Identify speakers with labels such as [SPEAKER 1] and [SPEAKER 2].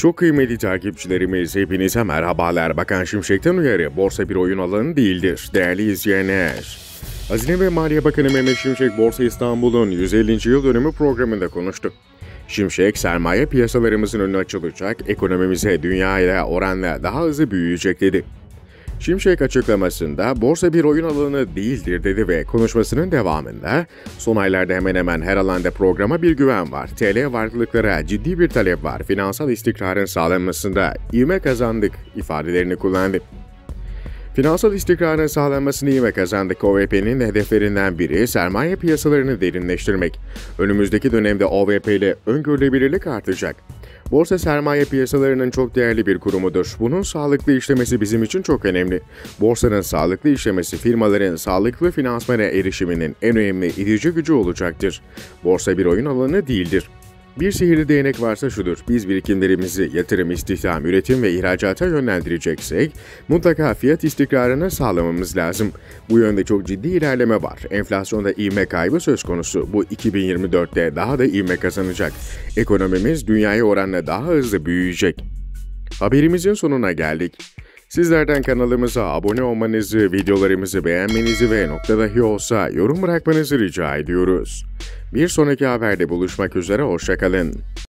[SPEAKER 1] Çok kıymetli takipçilerimiz, hepinize merhabalar. Bakan Şimşek'ten uyarı, borsa bir oyun alanı değildir. Değerli izleyenler, Hazine ve Maliye Bakanı Mehmet Şimşek, Borsa İstanbul'un 150. yıl dönümü programında konuştu. Şimşek, sermaye piyasalarımızın önü açılacak, ekonomimize dünyaya oranla daha hızlı büyüyecek dedi. Şimşek açıklamasında borsa bir oyun alanı değildir dedi ve konuşmasının devamında son aylarda hemen hemen her alanda programa bir güven var. TL varlıklara ciddi bir talep var. Finansal istikrarın sağlanmasında ivme kazandık ifadelerini kullandı. Finansal istikrarın sağlanmasını ivme kazandık. OVP'nin hedeflerinden biri sermaye piyasalarını derinleştirmek. Önümüzdeki dönemde OVP ile öngörülebilirlik artacak. Borsa sermaye piyasalarının çok değerli bir kurumudur. Bunun sağlıklı işlemesi bizim için çok önemli. Borsanın sağlıklı işlemesi firmaların sağlıklı finansmana erişiminin en önemli itici gücü olacaktır. Borsa bir oyun alanı değildir. Bir sihirli değnek varsa şudur: biz birikimlerimizi yatırım, istihdam, üretim ve ihracata yönlendireceksek mutlaka fiyat istikrarını sağlamamız lazım. Bu yönde çok ciddi ilerleme var. Enflasyonda ivme kaybı söz konusu. Bu 2024'te daha da ivme kazanacak. Ekonomimiz dünyaya oranla daha hızlı büyüyecek. Haberimizin sonuna geldik. Sizlerden kanalımıza abone olmanızı, videolarımızı beğenmenizi ve nokta dahi olsa yorum bırakmanızı rica ediyoruz. Bir sonraki haberde buluşmak üzere, hoşça kalın.